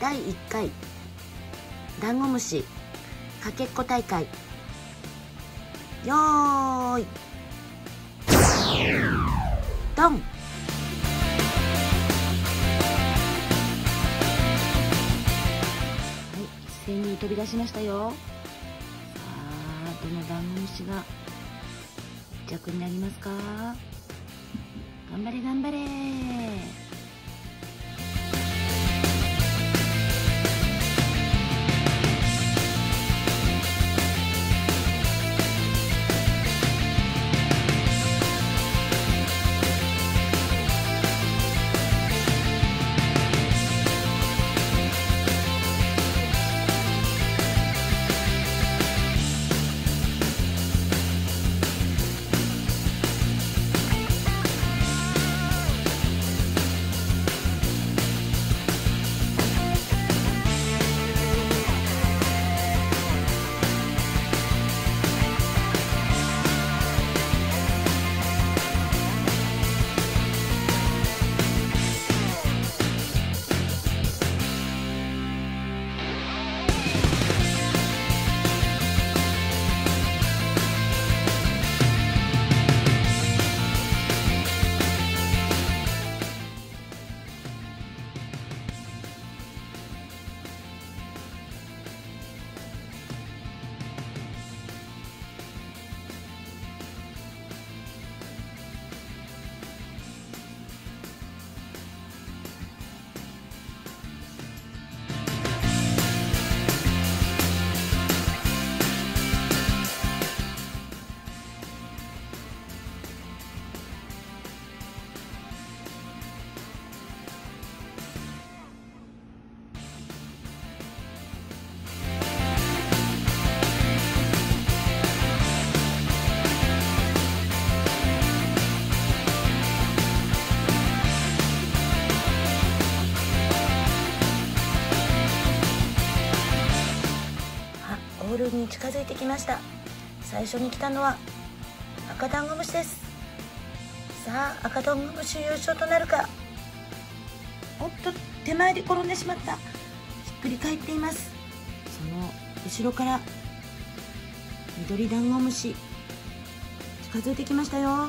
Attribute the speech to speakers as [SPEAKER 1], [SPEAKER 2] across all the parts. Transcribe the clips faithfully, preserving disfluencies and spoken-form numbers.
[SPEAKER 1] だいいっかいダンゴムシかけっこ大会、よーいドン。一斉に飛び出しましたよ。さあ、どのダンゴムシがいっ着になりますか。頑張れ頑張れ。ゴールに近づいてきました。最初に来たのは赤ダンゴムシです。さあ、赤ダンゴムシ優勝となるか。おっと、手前で転んでしまった。ひっくり返っています。その後ろから緑ダンゴムシ近づいてきましたよ。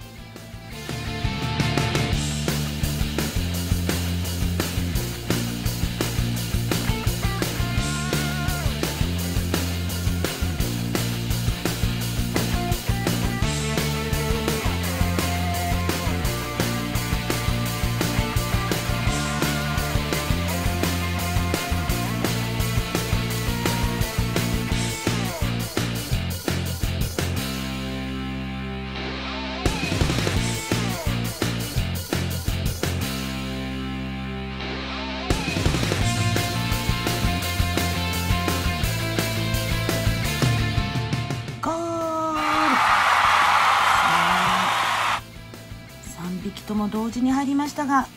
[SPEAKER 1] さんびきとも同時に入りましたが、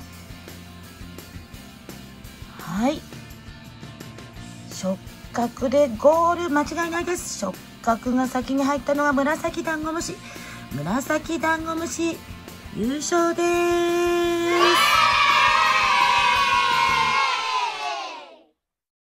[SPEAKER 1] はい、触覚でゴール間違いないです。触覚が先に入ったのは紫ダンゴムシ。紫ダンゴムシ優勝です。